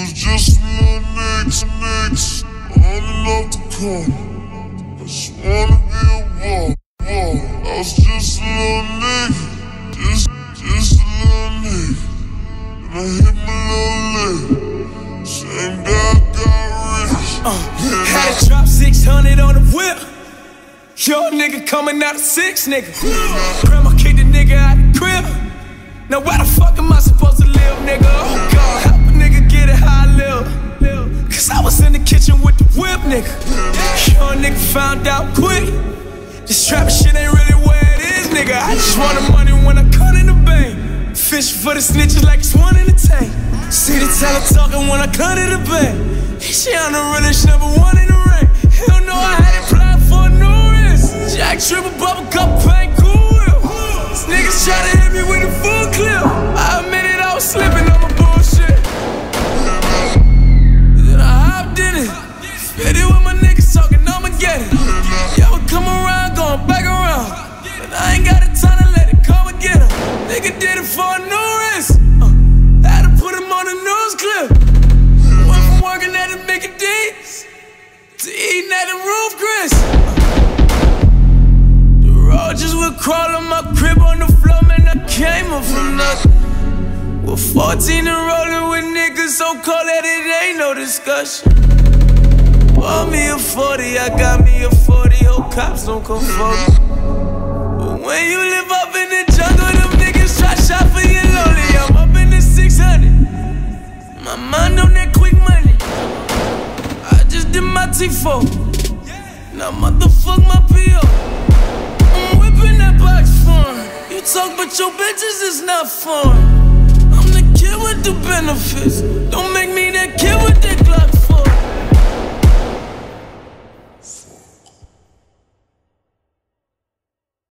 was just a little nigga, on and off the corner. I just wanna be a wall. I was just a little nigga, just a little nigga. And I hit my little leg. Same day I got rich. Had to drop 600 on the whip. Young nigga coming out of 6, nigga. Grandma kicked the nigga out the crib. Now where the fuck am I supposed to live, nigga? Oh God, help a nigga get it how I live. Cause I was in the kitchen with the whip, nigga. Young nigga found out quick. This trap shit ain't really where it is, nigga. I just want the money when I cut in the bank. Fish for the snitches like it's one in the tank. See the teller talking when I cut in the bank. She on the realest, number one in the ring. Hell no, I had it planned for a new wrist. Jack triple bubble cup paint, cool whip. These niggas try to hit me with a full clip. I admitted I was slipping on my bullshit. Then I hopped in it. Fit it with my niggas talking, I'ma get it. Yeah, we come around, going back around. But I ain't got the time to let it come and get him. Nigga did it for a new wrist. Had to put him on the news clip. Went from working at the Mickey D's to eating at the roof, Chris. The roaches would crawl on my crib on the floor, man, I came up from nothing. We're 14 and rolling with niggas so cold that it ain't no discussion. Bought me a 40, I got me a 40, hope cops don't come for me. But when you live up in the jungle, them niggas try shot for you lonely. I'm up in the 600, my mind on that quick money. I just did my T4, now motherfuck my PO. I'm whipping that box for him. You talk but your bitches is not fun. I'm the kid with the benefits. Don't